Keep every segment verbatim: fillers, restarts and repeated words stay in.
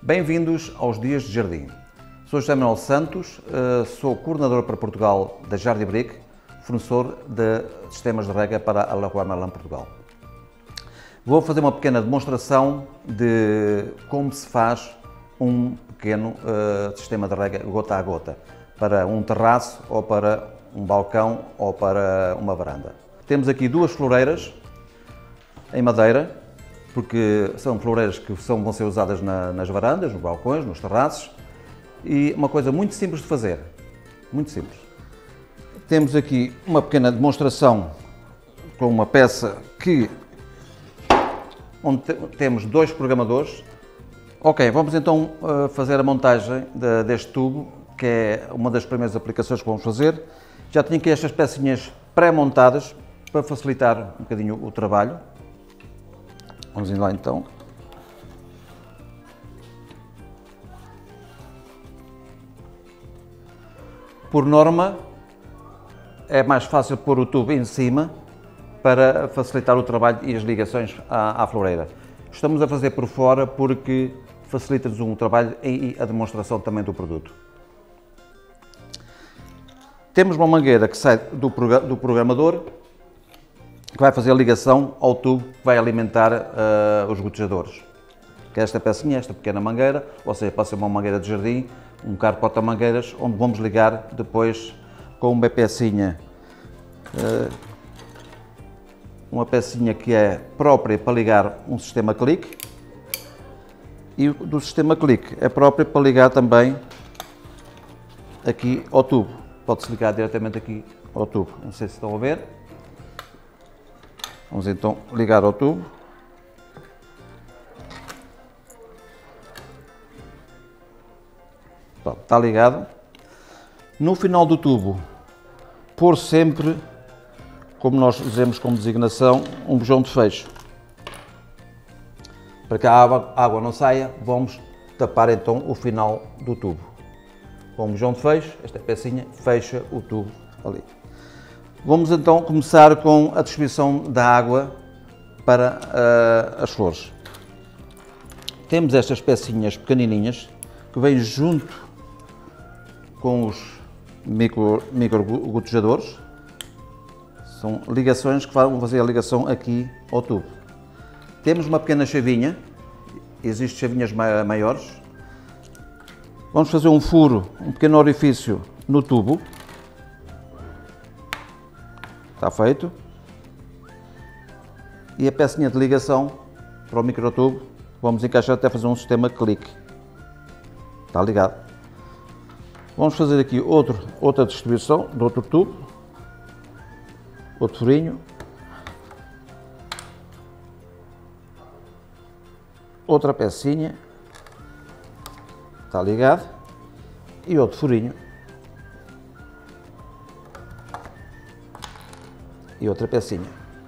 Bem-vindos aos Dias de Jardim. Sou José Manuel Santos, sou coordenador para Portugal da Jardibrick, fornecedor de sistemas de rega para a Leroy Merlin Portugal. Vou fazer uma pequena demonstração de como se faz um pequeno uh, sistema de rega gota a gota para um terraço ou para um balcão ou para uma varanda. Temos aqui duas floreiras em madeira, porque são floreiras que são, vão ser usadas na, nas varandas, nos balcões, nos terraços, e uma coisa muito simples de fazer, muito simples. Temos aqui uma pequena demonstração com uma peça que, onde temos dois programadores. Ok, vamos então uh, fazer a montagem de, deste tubo, que é uma das primeiras aplicações que vamos fazer. Já tenho aqui estas pecinhas pré-montadas para facilitar um bocadinho o trabalho. Vamos ir lá então. Por norma, é mais fácil pôr o tubo em cima para facilitar o trabalho e as ligações à, à floreira. Estamos a fazer por fora porque facilita-nos o trabalho e a demonstração também do produto. Temos uma mangueira que sai do, do programador, que vai fazer a ligação ao tubo que vai alimentar uh, os gotejadores. Que é esta pecinha, esta pequena mangueira, ou seja, pode ser uma mangueira de jardim, um carro porta-mangueiras, onde vamos ligar depois com uma pecinha, uh, uma pecinha que é própria para ligar um sistema clique, e do sistema clique é própria para ligar também aqui ao tubo. Pode-se ligar diretamente aqui ao tubo, não sei se estão a ver. Vamos então ligar ao tubo. Pronto, está ligado. No final do tubo, pôr sempre, como nós dizemos como designação, um bujão de fecho. Para que a água, a água não saia, vamos tapar então o final do tubo. Com um bujão de fecho, esta pecinha fecha o tubo ali. Vamos então começar com a distribuição da água para uh, as flores. Temos estas pecinhas pequenininhas que vêm junto com os micro, micro gotejadores. São ligações que vão fazer a ligação aqui ao tubo. Temos uma pequena chavinha, existem chavinhas maiores. Vamos fazer um furo, um pequeno orifício no tubo. Está feito. E a pecinha de ligação para o microtubo, vamos encaixar até fazer um sistema clique. Está ligado. Vamos fazer aqui outro, outra distribuição de outro tubo. Outro furinho. Outra pecinha. Está ligado. E outro furinho. E outra pecinha.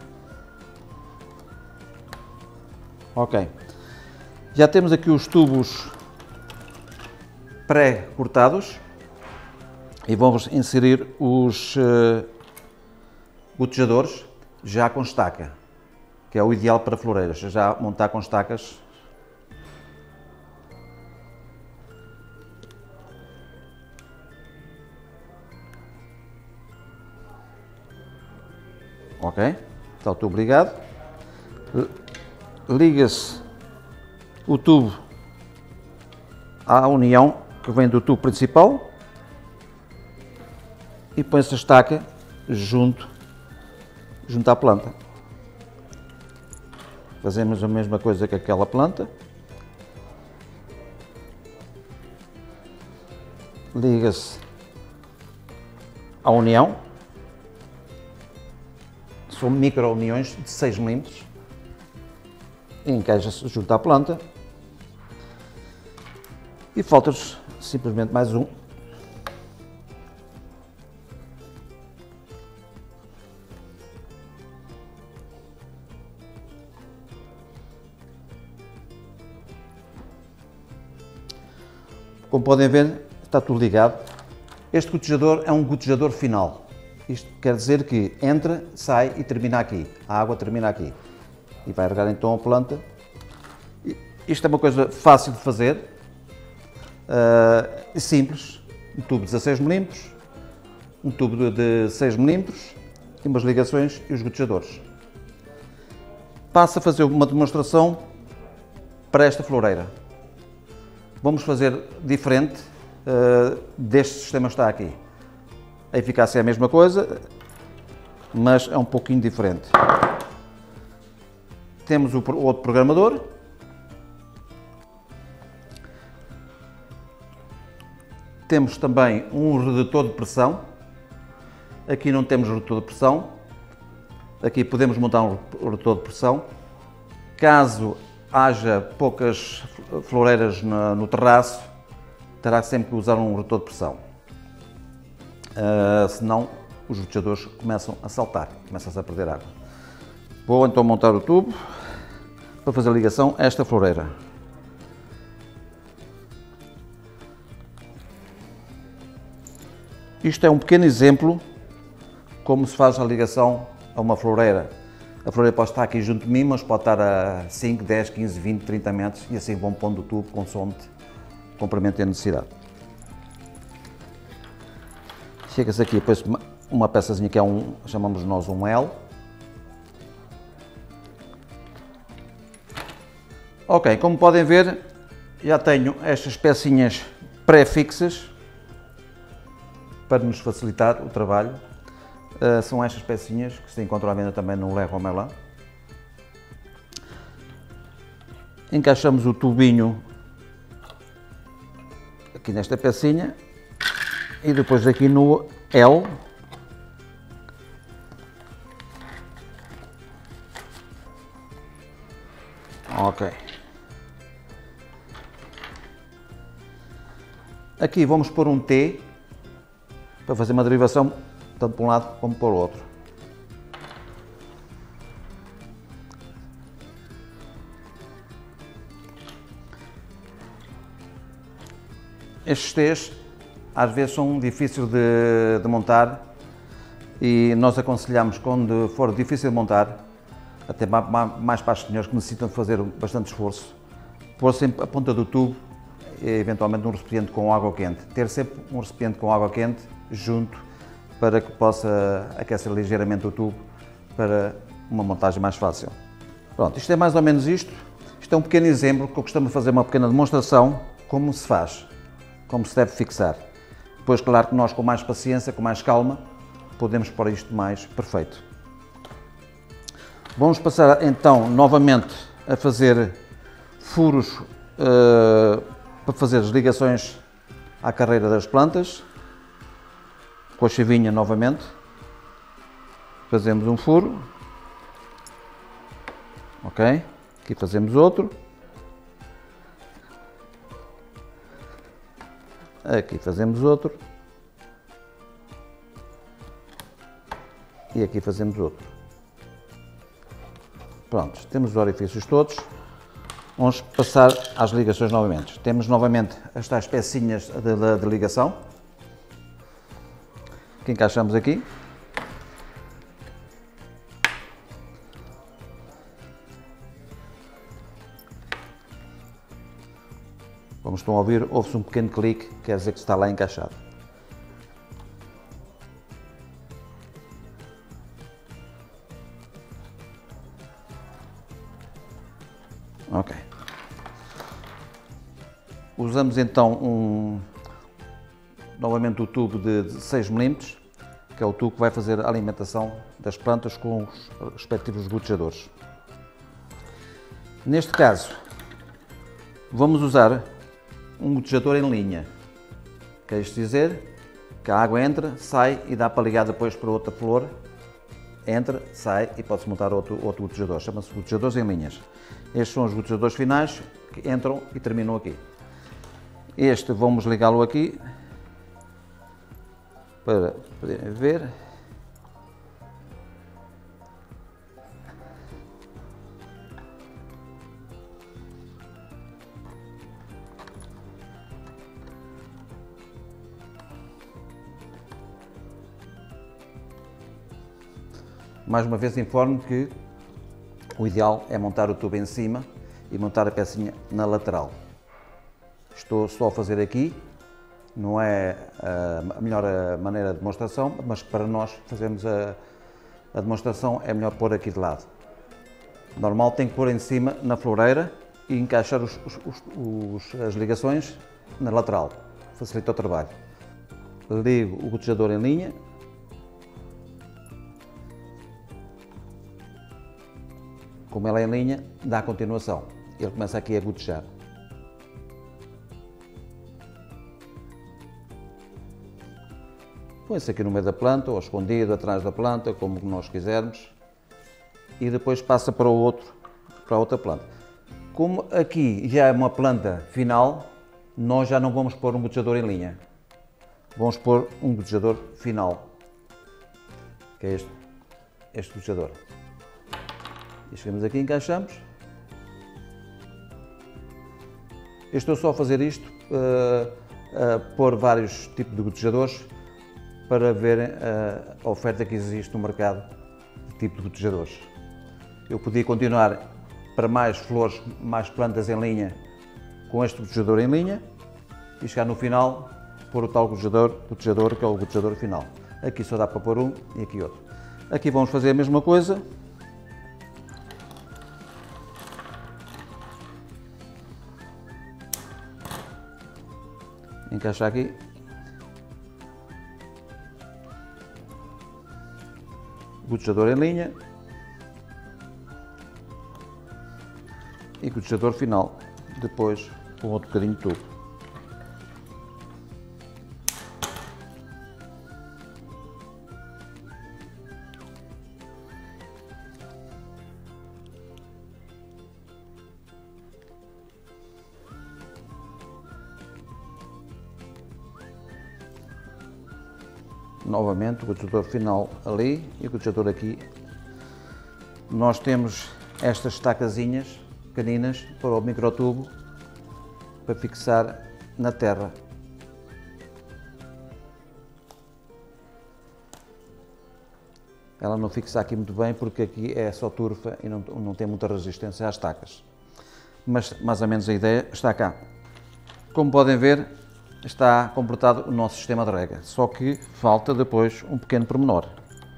Ok. Já temos aqui os tubos pré-cortados e vamos inserir os uh, gotejadores já com estaca, que é o ideal para floreiras, já montar com estacas. Ok, está o tubo ligado, liga-se o tubo à união que vem do tubo principal e põe-se a estaca junto, junto à planta. Fazemos a mesma coisa que aquela planta, liga-se à união. São micro-uniões de seis milímetros, encaixa-se junto à planta e falta-nos simplesmente mais um. Como podem ver, está tudo ligado. Este gotejador é um gotejador final. Isto quer dizer que entra, sai e termina aqui. A água termina aqui. E vai regar então a planta. Isto é uma coisa fácil de fazer. uh, simples, um tubo de dezasseis milímetros, um tubo de seis milímetros e umas ligações e os gotejadores. Passo a fazer uma demonstração para esta floreira. Vamos fazer diferente uh, deste sistema que está aqui. A eficácia é a mesma coisa, mas é um pouquinho diferente. Temos o outro programador. Temos também um redutor de pressão. Aqui não temos redutor de pressão. Aqui podemos montar um redutor de pressão. Caso haja poucas floreiras no, no terraço, terá sempre que usar um redutor de pressão. Uh, senão os gotejadores começam a saltar, começam-se a perder água. Vou então montar o tubo para fazer a ligação a esta floreira. Isto é um pequeno exemplo como se faz a ligação a uma floreira. A floreira pode estar aqui junto de mim, mas pode estar a cinco, dez, quinze, vinte, trinta metros e assim vão pondo o tubo consoante o comprimento e a necessidade. Chega-se aqui, depois uma peçazinha que é um, chamamos nós um L. Ok, como podem ver, já tenho estas pecinhas pré-fixas para nos facilitar o trabalho. Uh, são estas pecinhas que se encontram à venda também no Leroy Merlin. Encaixamos o tubinho aqui nesta pecinha e depois aqui no L. Ok. Aqui vamos pôr um T para fazer uma derivação tanto para um lado como para o outro. Estes T's às vezes são difíceis de, de montar e nós aconselhamos, quando for difícil de montar, até mais para as senhoras que necessitam de fazer bastante esforço, pôr sempre a ponta do tubo e eventualmente um recipiente com água quente. Ter sempre um recipiente com água quente junto para que possa aquecer ligeiramente o tubo para uma montagem mais fácil. Pronto, isto é mais ou menos isto. Isto é um pequeno exemplo que eu costumo fazer uma pequena demonstração como se faz, como se deve fixar. Depois, claro que nós com mais paciência, com mais calma, podemos pôr isto mais perfeito. Vamos passar então novamente a fazer furos uh, para fazer as ligações à carreira das plantas. Com a chavinha novamente, fazemos um furo, ok, aqui fazemos outro, aqui fazemos outro e aqui fazemos outro. Pronto, temos os orifícios todos, vamos passar às ligações novamente. Temos novamente as tais pecinhas de, de, de ligação, que encaixamos aqui. Como estão a ouvir, ouve-se um pequeno clique, quer dizer que está lá encaixado. Ok. Usamos então um novamente o tubo de seis milímetros, que é o tubo que vai fazer a alimentação das plantas com os respectivos gotejadores. Neste caso, vamos usar um gotejador em linha. Quer isto dizer que a água entra, sai e dá para ligar depois para outra flor. Entra, sai e pode-se montar outro, outro gotejador. Chama-se gotejadores em linhas. Estes são os gotejadores finais que entram e terminam aqui. Este vamos ligá-lo aqui para poderem ver. Mais uma vez informo que o ideal é montar o tubo em cima e montar a pecinha na lateral. Estou só a fazer aqui, não é a melhor maneira de demonstração, mas para nós fazermos a, a demonstração é melhor pôr aqui de lado. Normal tem que pôr em cima na floreira e encaixar os, os, os, as ligações na lateral, facilita o trabalho. Ligo o gotejador em linha. Como ela é em linha, dá continuação. Ele começa aqui a gotejar. Põe-se aqui no meio da planta, ou escondido atrás da planta, como nós quisermos. E depois passa para o outro, para a outra planta. Como aqui já é uma planta final, nós já não vamos pôr um gotejador em linha. Vamos pôr um gotejador final, que é este, este gotejador. E chegamos aqui e encaixamos. Eu estou só a fazer isto, uh, uh, pôr vários tipos de gotejadores para verem uh, a oferta que existe no mercado de tipo de gotejadores. Eu podia continuar para mais flores, mais plantas em linha, com este gotejador em linha e chegar no final, pôr o tal gotejador, gotejador que é o gotejador final. Aqui só dá para pôr um e aqui outro. Aqui vamos fazer a mesma coisa. Encaixar aqui. Gotejador em linha. E gotejador final. Depois com outro bocadinho de tubo. Novamente o gotejador final ali e o gotejador aqui. Nós temos estas estacazinhas pequeninas para o microtubo para fixar na terra. Ela não fixa aqui muito bem porque aqui é só turfa e não, não tem muita resistência às estacas. Mas mais ou menos a ideia está cá. Como podem ver, está completado o nosso sistema de rega, só que falta depois um pequeno pormenor.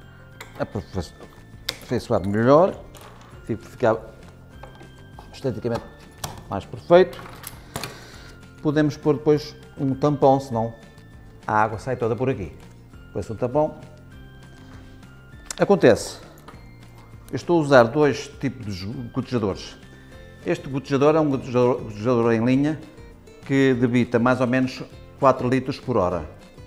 Aperfeiçoar melhor, ficar esteticamente mais perfeito. Podemos pôr depois um tampão, senão a água sai toda por aqui. Põe-se um tampão. Acontece, eu estou a usar dois tipos de gotejadores. Este gotejador é um gotejador, gotejador em linha que debita mais ou menos quatro litros por hora.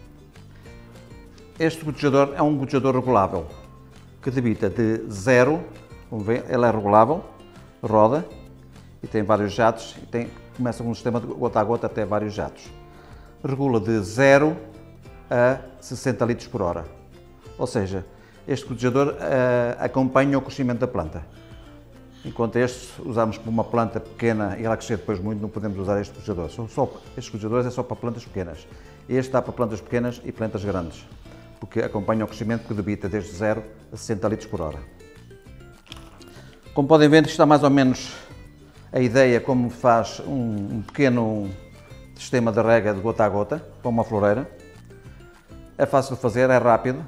Este gotejador é um gotejador regulável, que debita de zero, como vê, ele é regulável, roda e tem vários jatos, e tem, começa com um sistema de gota a gota até vários jatos. Regula de zero a sessenta litros por hora, ou seja, este gotejador uh, acompanha o crescimento da planta. Enquanto este usamos para uma planta pequena e ela crescer depois muito, não podemos usar este gotejador. São só, estes gotejadores é só para plantas pequenas. Este dá para plantas pequenas e plantas grandes, porque acompanha o crescimento que debita desde zero a sessenta litros por hora. Como podem ver, está mais ou menos a ideia como faz um, um pequeno sistema de rega de gota a gota, com uma floreira. É fácil de fazer, é rápido.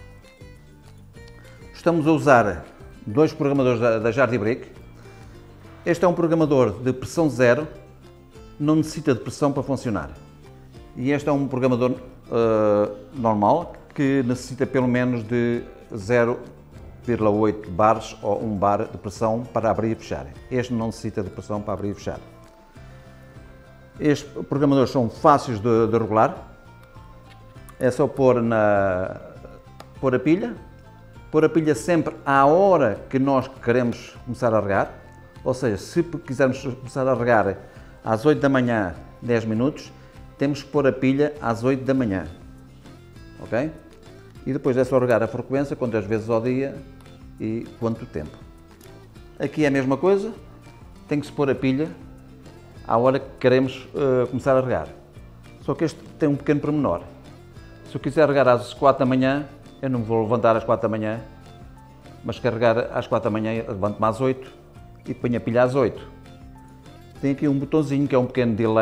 Estamos a usar dois programadores da, da Jardi Brick. Este é um programador de pressão zero, não necessita de pressão para funcionar. E este é um programador uh, normal, que necessita pelo menos de zero vírgula oito bares ou um bar de pressão para abrir e fechar. Este não necessita de pressão para abrir e fechar. Estes programadores são fáceis de, de regular. É só pôr, na, pôr a pilha. Pôr a pilha sempre à hora que nós queremos começar a regar, ou seja, se quisermos começar a regar às oito da manhã, dez minutos, temos que pôr a pilha às oito da manhã, ok? E depois é só regar a frequência, quantas vezes ao dia e quanto tempo. Aqui é a mesma coisa, tem que se pôr a pilha à hora que queremos uh, começar a regar. Só que este tem um pequeno pormenor. Se eu quiser regar às quatro da manhã, eu não vou levantar às quatro da manhã, mas carregar às quatro da manhã, levanto-me às oito e ponho a pilha às oito. Tem aqui um botãozinho que é um pequeno delay,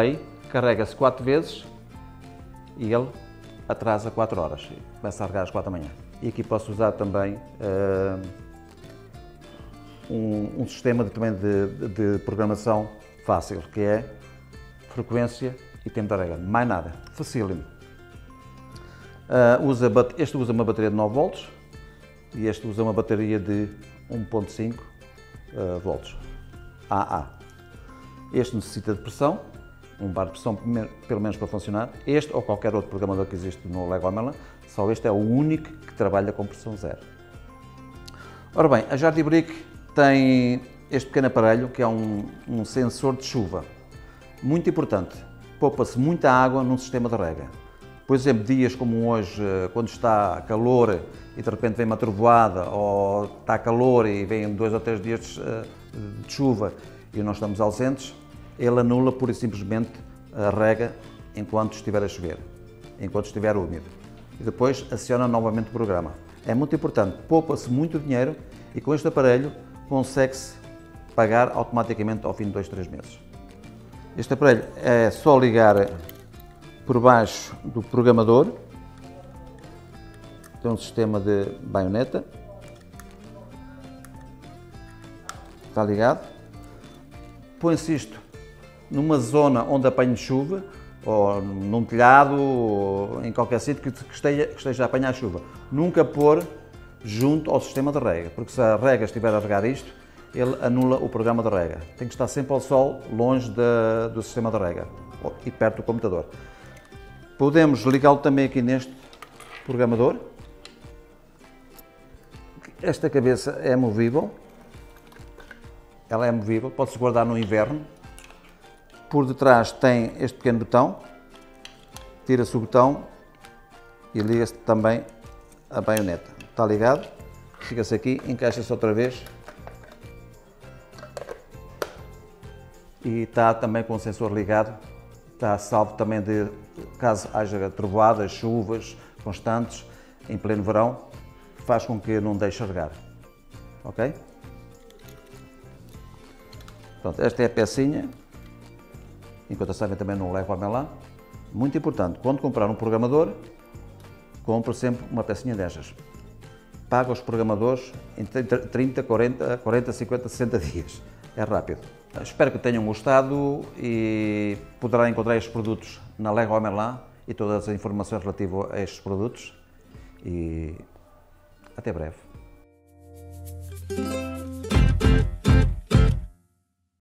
carrega-se quatro vezes e ele atrasa quatro horas, começa a carregar às quatro da manhã. E aqui posso usar também uh, um, um sistema de, também de, de programação fácil, que é frequência e tempo de carrega, mais nada, facílimo. Uh, usa, este usa uma bateria de nove volts e este usa uma bateria de um ponto cinco uh, volts, A A. Este necessita de pressão, um bar de pressão pelo menos para funcionar. Este ou qualquer outro programador que existe no Lego Merlin, só este é o único que trabalha com pressão zero. Ora bem, a Jardy Brick tem este pequeno aparelho que é um, um sensor de chuva. Muito importante, poupa-se muita água num sistema de rega. Por exemplo, dias como hoje, quando está calor e de repente vem uma trovoada, ou está calor e vem dois ou três dias de chuva e nós estamos ausentes, ele anula pura e simplesmente a rega enquanto estiver a chover, enquanto estiver úmido. E depois aciona novamente o programa. É muito importante, poupa-se muito dinheiro e com este aparelho consegue-se pagar automaticamente ao fim de dois, três meses. Este aparelho é só ligar por baixo do programador, tem um sistema de baioneta, está ligado, põe-se isto numa zona onde apanhe chuva, ou num telhado, ou em qualquer sítio que esteja, que esteja a apanhar chuva. Nunca pôr junto ao sistema de rega, porque se a rega estiver a regar isto, ele anula o programa de rega. Tem que estar sempre ao sol, longe de, do sistema de rega e perto do computador. Podemos ligá-lo também aqui neste programador. Esta cabeça é movível, ela é movível, pode-se guardar no inverno. Por detrás tem este pequeno botão, tira-se o botão e liga-se também a baioneta. Está ligado, fica-se aqui, encaixa-se outra vez e está também com o sensor ligado, está salvo também de caso haja trovoadas, chuvas constantes em pleno verão, faz com que não deixe regar, ok? Pronto, esta é a pecinha. Enquanto sabem também no Lego Merlin, muito importante, quando comprar um programador, compre sempre uma pecinha destas. Paga os programadores em trinta, quarenta, quarenta, cinquenta, sessenta dias. É rápido. Espero que tenham gostado e poderá encontrar estes produtos na Lego Merlin e todas as informações relativas a estes produtos. E até breve.